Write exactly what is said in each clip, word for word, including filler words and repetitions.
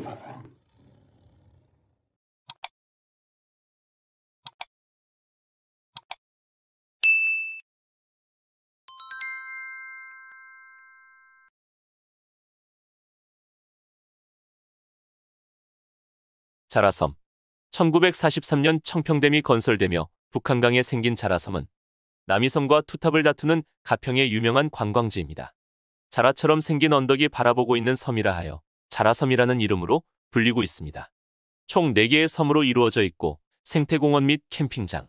자라섬. 천구백사십삼 년 청평댐이 건설되며 북한강에 생긴 자라섬은 남이섬과 투탑을 다투는 가평의 유명한 관광지입니다. 자라처럼 생긴 언덕이 바라보고 있는 섬이라 하여 자라섬이라는 이름으로 불리고 있습니다. 총 네 개의 섬으로 이루어져 있고 생태공원 및 캠핑장,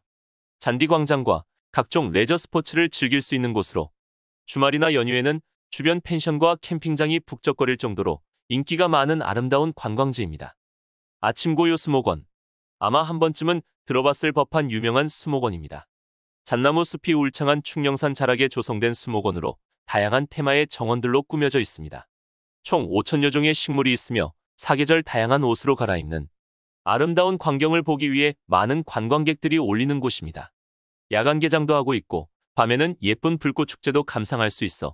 잔디광장과 각종 레저 스포츠를 즐길 수 있는 곳으로 주말이나 연휴에는 주변 펜션과 캠핑장이 북적거릴 정도로 인기가 많은 아름다운 관광지입니다. 아침고요 수목원. 아마 한 번쯤은 들어봤을 법한 유명한 수목원입니다. 잣나무 숲이 울창한 충령산 자락에 조성된 수목원으로 다양한 테마의 정원들로 꾸며져 있습니다. 총 오천여 종의 식물이 있으며 사계절 다양한 옷으로 갈아입는 아름다운 광경을 보기 위해 많은 관광객들이 올리는 곳입니다. 야간 개장도 하고 있고 밤에는 예쁜 불꽃 축제도 감상할 수 있어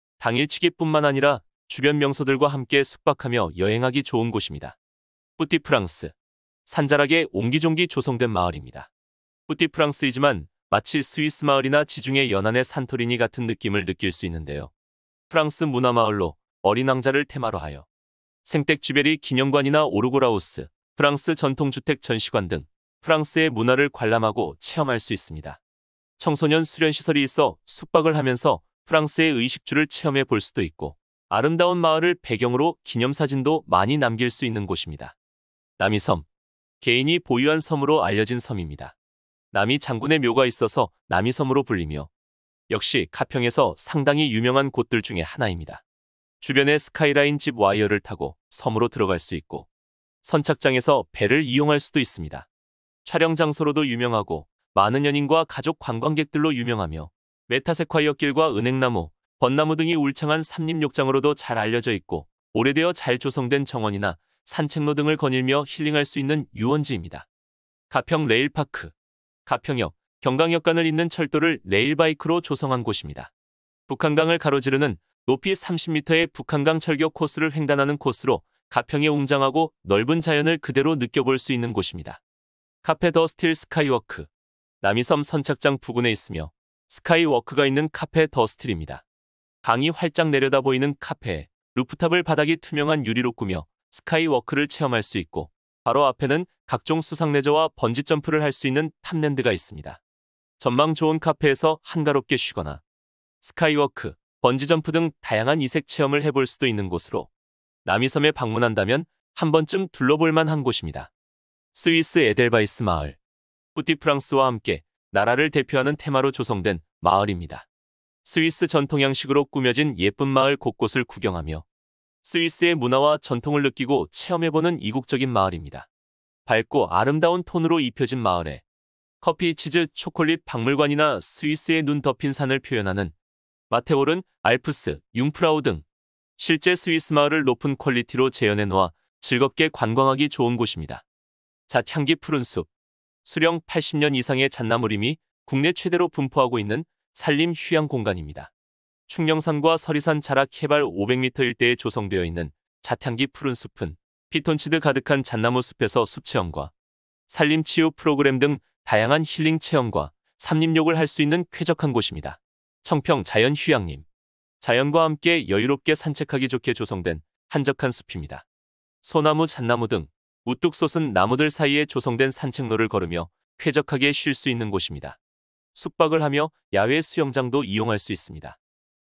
당일치기뿐만 아니라 주변 명소들과 함께 숙박하며 여행하기 좋은 곳입니다. 뿌띠프랑스. 산자락에 옹기종기 조성된 마을입니다. 뿌띠프랑스이지만 마치 스위스 마을이나 지중해 연안의 산토리니 같은 느낌을 느낄 수 있는데요. 프랑스 문화마을로 어린 왕자를 테마로 하여 생텍 쥐베리 기념관이나 오르고라우스, 프랑스 전통주택 전시관 등 프랑스의 문화를 관람하고 체험할 수 있습니다. 청소년 수련시설이 있어 숙박을 하면서 프랑스의 의식주를 체험해 볼 수도 있고 아름다운 마을을 배경으로 기념사진도 많이 남길 수 있는 곳입니다. 남이섬. 개인이 보유한 섬으로 알려진 섬입니다. 남이 장군의 묘가 있어서 남이섬으로 불리며 역시 가평에서 상당히 유명한 곳들 중에 하나입니다. 주변에 스카이라인 집 와이어를 타고 섬으로 들어갈 수 있고 선착장에서 배를 이용할 수도 있습니다. 촬영 장소로도 유명하고 많은 연인과 가족 관광객들로 유명하며 메타세콰이어 길과 은행나무, 벚나무 등이 울창한 삼림욕장으로도 잘 알려져 있고 오래되어 잘 조성된 정원이나 산책로 등을 거닐며 힐링할 수 있는 유원지입니다. 가평 레일파크. 가평역, 경강역 간을 잇는 철도를 레일바이크로 조성한 곳입니다. 북한강을 가로지르는 높이 삼십 미터의 북한강 철교 코스를 횡단하는 코스로 가평의 웅장하고 넓은 자연을 그대로 느껴볼 수 있는 곳입니다. 카페 더 스틸 스카이워크. 남이섬 선착장 부근에 있으며 스카이워크가 있는 카페 더 스틸입니다. 강이 활짝 내려다 보이는 카페에 루프탑을 바닥이 투명한 유리로 꾸며 스카이워크를 체험할 수 있고 바로 앞에는 각종 수상 레저와 번지점프를 할 수 있는 탑랜드가 있습니다. 전망 좋은 카페에서 한가롭게 쉬거나 스카이워크, 번지점프 등 다양한 이색 체험을 해볼 수도 있는 곳으로 남이섬에 방문한다면 한 번쯤 둘러볼 만한 곳입니다. 스위스 에델바이스 마을. 뿌띠프랑스와 함께 나라를 대표하는 테마로 조성된 마을입니다. 스위스 전통 양식으로 꾸며진 예쁜 마을 곳곳을 구경하며 스위스의 문화와 전통을 느끼고 체험해보는 이국적인 마을입니다. 밝고 아름다운 톤으로 입혀진 마을에 커피, 치즈, 초콜릿, 박물관이나 스위스의 눈 덮인 산을 표현하는 마테오른, 알프스, 융프라우 등 실제 스위스 마을을 높은 퀄리티로 재현해 놓아 즐겁게 관광하기 좋은 곳입니다. 잣향기 푸른 숲. 수령 팔십 년 이상의 잣나무림이 국내 최대로 분포하고 있는 산림 휴양 공간입니다. 충령산과 서리산 자락 해발 오백 미터 일대에 조성되어 있는 잣향기 푸른 숲은 피톤치드 가득한 잣나무 숲에서 숲체험과 산림치유 프로그램 등 다양한 힐링 체험과 삼림욕을 할 수 있는 쾌적한 곳입니다. 청평 자연휴양림. 자연과 함께 여유롭게 산책하기 좋게 조성된 한적한 숲입니다. 소나무, 잣나무 등 우뚝 솟은 나무들 사이에 조성된 산책로를 걸으며 쾌적하게 쉴 수 있는 곳입니다. 숙박을 하며 야외 수영장도 이용할 수 있습니다.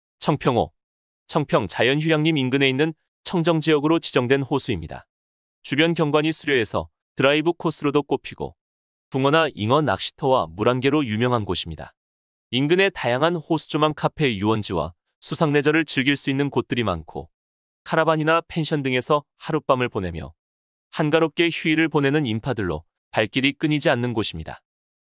청평호. 청평 자연휴양림 인근에 있는 청정지역으로 지정된 호수입니다. 주변 경관이 수려해서 드라이브 코스로도 꼽히고 붕어나 잉어 낚시터와 물안개로 유명한 곳입니다. 인근에 다양한 호수조망 카페 유원지와 수상 레저를 즐길 수 있는 곳들이 많고 카라반이나 펜션 등에서 하룻밤을 보내며 한가롭게 휴일을 보내는 인파들로 발길이 끊이지 않는 곳입니다.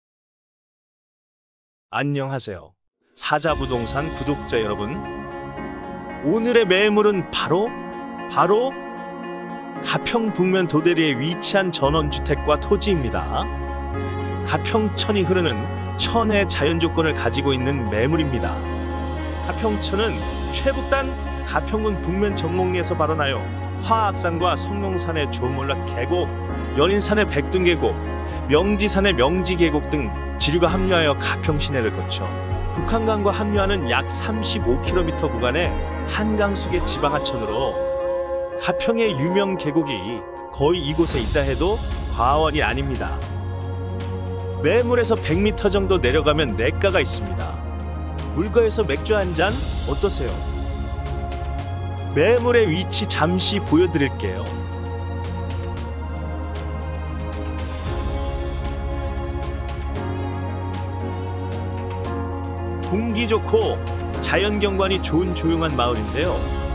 안녕하세요. 사자부동산 구독자 여러분. 오늘의 매물은 바로 바로 가평 북면 도대리에 위치한 전원주택과 토지입니다. 가평천이 흐르는 천혜의 자연조건을 가지고 있는 매물입니다. 가평천은 최북단 가평군 북면 정목리에서 발원하여 화악산과 성룡산의 조몰락 계곡, 연인산의 백둔계곡, 명지산의 명지계곡 등 지류가 합류하여 가평 시내를 거쳐 북한강과 합류하는 약 삼십오 킬로미터 구간의 한강수계 지방하천으로 가평의 유명 계곡이 거의 이곳에 있다 해도 과언이 아닙니다. 매물에서 백 미터 정도 내려가면 냇가가 있습니다. 물가에서 맥주 한 잔 어떠세요? 매물의 위치 잠시 보여드릴게요. 공기 좋고 자연경관이 좋은 조용한 마을인데요.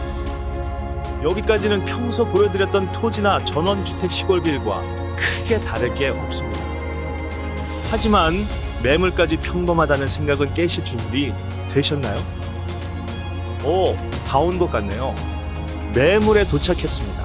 여기까지는 평소 보여드렸던 토지나 전원주택 시골빌과 크게 다를 게 없습니다. 하지만 매물까지 평범하다는 생각은 깨실 준비 되셨나요? 오, 다 온 것 같네요. 매물에 도착했습니다.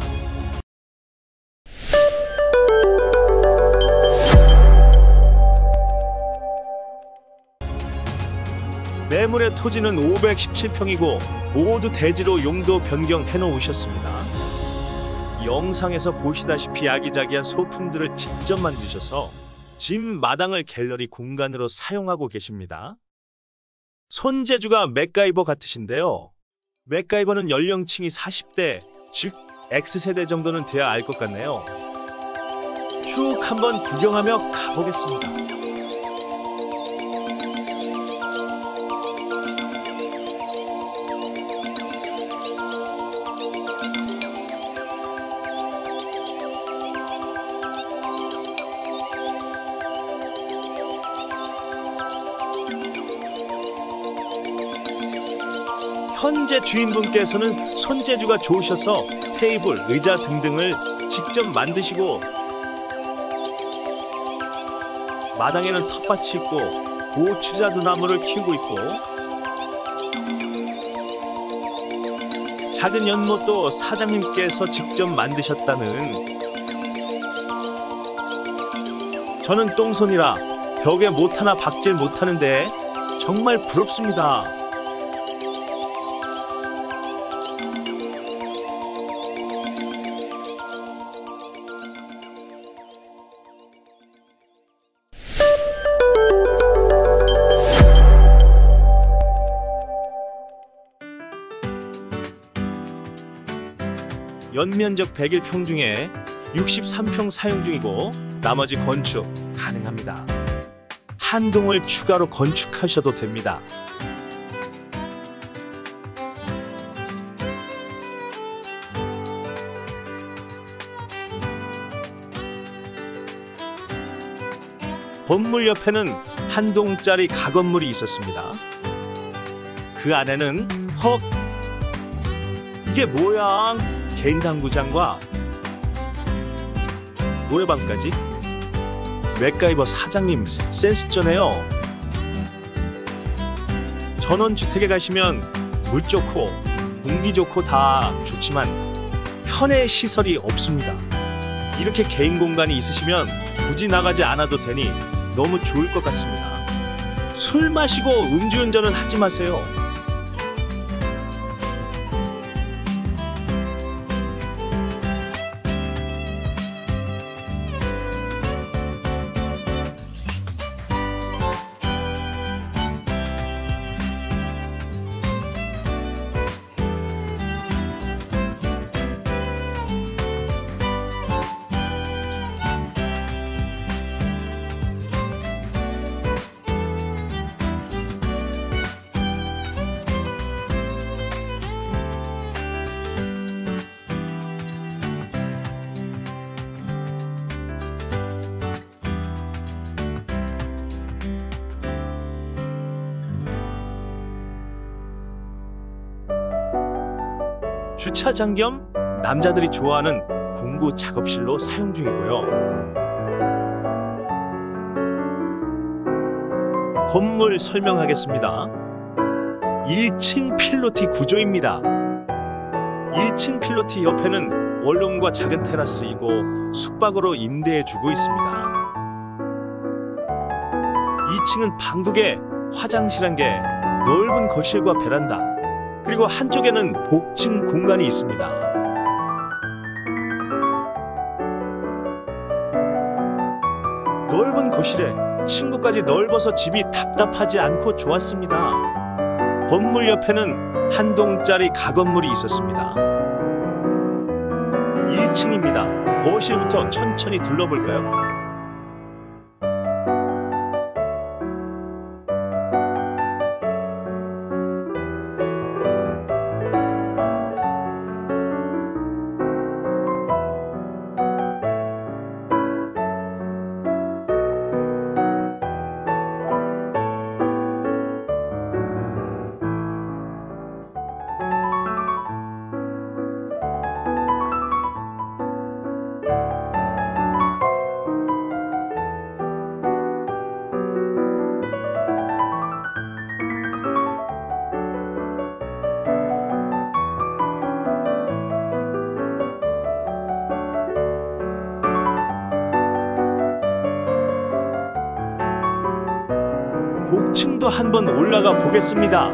매물의 토지는 오백십칠 평이고 모두 대지로 용도 변경해 놓으셨습니다. 영상에서 보시다시피 아기자기한 소품들을 직접 만드셔서 집 마당을 갤러리 공간으로 사용하고 계십니다. 손재주가 맥가이버 같으신데요. 맥가이버는 연령층이 사십 대, 즉 X세대 정도는 돼야 알 것 같네요. 쭉 한번 구경하며 가보겠습니다. 현재 주인분께서는 손재주가 좋으셔서 테이블, 의자 등등을 직접 만드시고 마당에는 텃밭이 있고 고추자두 나무를 키우고 있고 작은 연못도 사장님께서 직접 만드셨다는. 저는 똥손이라 벽에 못 하나 박질 못하는데 정말 부럽습니다. 연면적 백일 평 중에 육십삼 평 사용 중이고 나머지 건축 가능합니다. 한 동을 추가로 건축하셔도 됩니다. 건물 옆에는 한 동짜리 가건물이 있었습니다. 그 안에는 헉! 이게 뭐야? 개인 당구장과 노래방까지? 맥가이버 사장님 센스쩌네요. 전원주택에 가시면 물 좋고 공기 좋고 다 좋지만 편의 시설이 없습니다. 이렇게 개인 공간이 있으시면 굳이 나가지 않아도 되니 너무 좋을 것 같습니다. 술 마시고 음주운전은 하지 마세요. 주차장 겸 남자들이 좋아하는 공구 작업실로 사용 중이고요. 건물 설명하겠습니다. 일 층 필로티 구조입니다. 일 층 필로티 옆에는 원룸과 작은 테라스이고 숙박으로 임대해주고 있습니다. 이 층은 방 두 개, 화장실 한 개, 넓은 거실과 베란다, 그리고 그리고 한쪽에는 복층 공간이 있습니다. 넓은 거실에 층고까지 넓어서 집이 답답하지 않고 좋았습니다. 건물 옆에는 한 동짜리 가건물이 있었습니다. 일 층입니다. 거실부터 천천히 둘러볼까요? 복층도 한번 올라가 보겠습니다.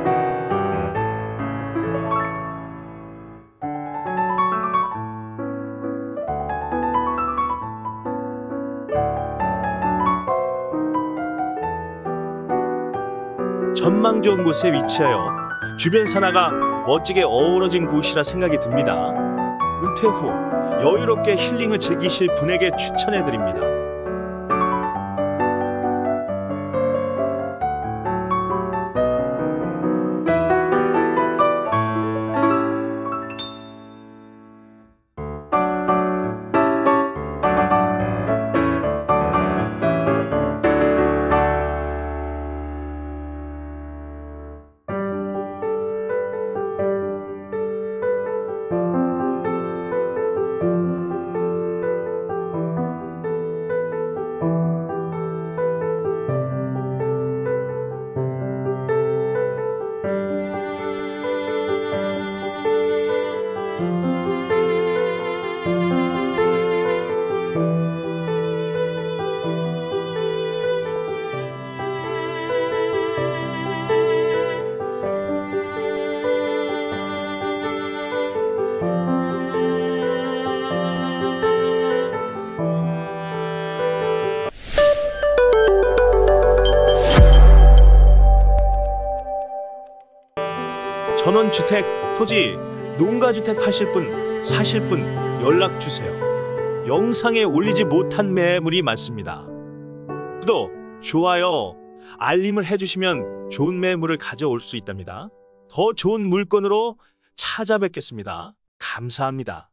전망 좋은 곳에 위치하여 주변 산하가 멋지게 어우러진 곳이라 생각이 듭니다. 은퇴 후 여유롭게 힐링을 즐기실 분에게 추천해드립니다. 전원주택, 토지, 농가주택 파실 분, 사실 분 연락 주세요. 영상에 올리지 못한 매물이 많습니다. 구독, 좋아요, 알림을 해주시면 좋은 매물을 가져올 수 있답니다. 더 좋은 물건으로 찾아뵙겠습니다. 감사합니다.